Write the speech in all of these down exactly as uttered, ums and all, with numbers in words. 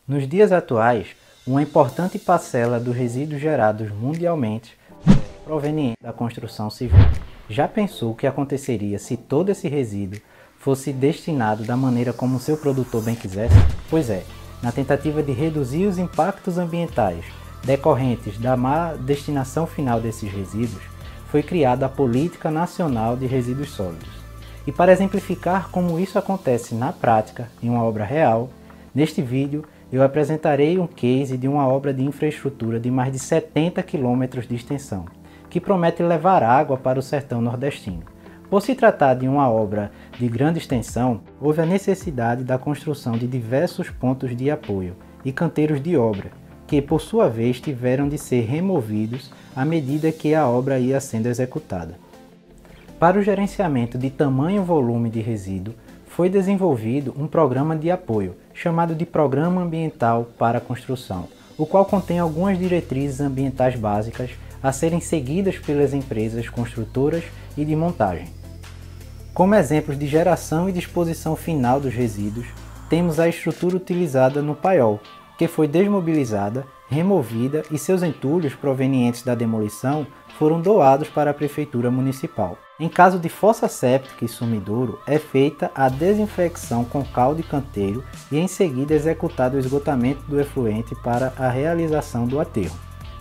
Nos dias atuais, uma importante parcela dos resíduos gerados mundialmente é proveniente da construção civil. Já pensou o que aconteceria se todo esse resíduo fosse destinado da maneira como seu produtor bem quisesse? Pois é, na tentativa de reduzir os impactos ambientais decorrentes da má destinação final desses resíduos, foi criada a Política Nacional de Resíduos Sólidos. E para exemplificar como isso acontece na prática, em uma obra real, neste vídeo eu apresentarei um case de uma obra de infraestrutura de mais de setenta quilômetros de extensão, que promete levar água para o sertão nordestino. Por se tratar de uma obra de grande extensão, houve a necessidade da construção de diversos pontos de apoio e canteiros de obra, que por sua vez tiveram de ser removidos à medida que a obra ia sendo executada. Para o gerenciamento de tamanho volume de resíduo, foi desenvolvido um programa de apoio, chamado de Programa Ambiental para a Construção, o qual contém algumas diretrizes ambientais básicas a serem seguidas pelas empresas construtoras e de montagem. Como exemplos de geração e disposição final dos resíduos, temos a estrutura utilizada no paiol, que foi desmobilizada, removida e seus entulhos provenientes da demolição foram doados para a Prefeitura Municipal. Em caso de fossa séptica e sumidouro, é feita a desinfecção com cal de canteiro e em seguida executado o esgotamento do efluente para a realização do aterro.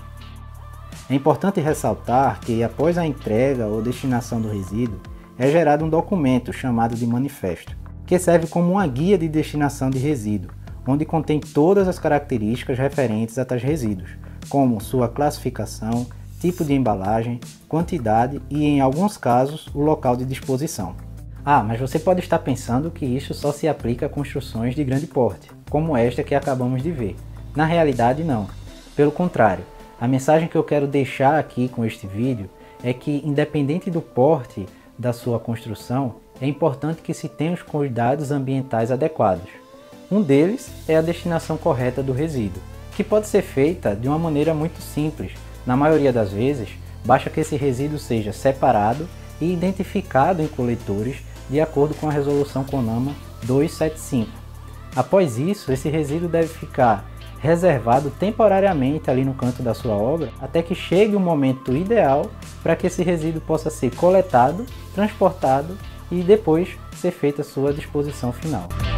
É importante ressaltar que, após a entrega ou destinação do resíduo, é gerado um documento chamado de manifesto, que serve como uma guia de destinação de resíduo, onde contém todas as características referentes a tais resíduos, como sua classificação, tipo de embalagem, quantidade e, em alguns casos, o local de disposição. Ah, mas você pode estar pensando que isso só se aplica a construções de grande porte, como esta que acabamos de ver. Na realidade, não. Pelo contrário, a mensagem que eu quero deixar aqui com este vídeo é que, independente do porte da sua construção, é importante que se tenha os cuidados ambientais adequados. Um deles é a destinação correta do resíduo, que pode ser feita de uma maneira muito simples. Na maioria das vezes, basta que esse resíduo seja separado e identificado em coletores de acordo com a resolução CONAMA duzentos e setenta e cinco. Após isso, esse resíduo deve ficar reservado temporariamente ali no canto da sua obra, até que chegue o momento ideal para que esse resíduo possa ser coletado, transportado e depois ser feita a sua disposição final.